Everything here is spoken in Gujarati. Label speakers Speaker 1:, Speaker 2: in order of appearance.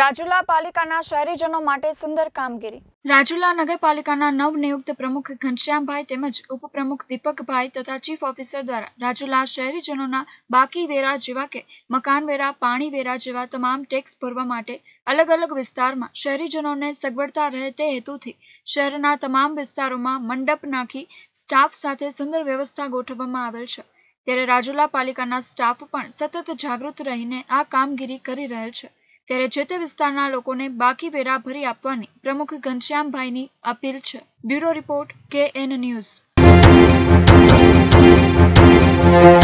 Speaker 1: રાજુલા પાલિકાના શહેરીજનો માટે સુંદર કામગીરી। રાજુલા નગરપાલિકાના નવનિયુક્ત પ્રમુખ ઘનશ્યામભાઈ તેમજ ઉપપ્રમુખ દીપકભાઈ તથા ચીફ ઓફિસર દ્વારા રાજુલા શહેરીજનોના બાકી વેરા જેવા કે મકાન વેરા, પાણી વેરા જેવા તમામ ટેક્સ ભરવા માટે અલગ અલગ વિસ્તારમાં શહેરીજનોને સગવડતા રહે તે હેતુથી શહેરના તમામ વિસ્તારોમાં મંડપ નાખી સ્ટાફ સાથે સુંદર વ્યવસ્થા ગોઠવવામાં આવેલ છે। ત્યારે રાજુલા પાલિકાના સ્ટાફ પણ સતત જાગૃત રહીને આ કામગીરી કરી રહેલ છે। ત્યારે જે તે વિસ્તારના લોકોને બાકી વેરા ભરી આપવાની પ્રમુખ ઘનશ્યામભાઈની અપીલ છે। Bureau report KN news.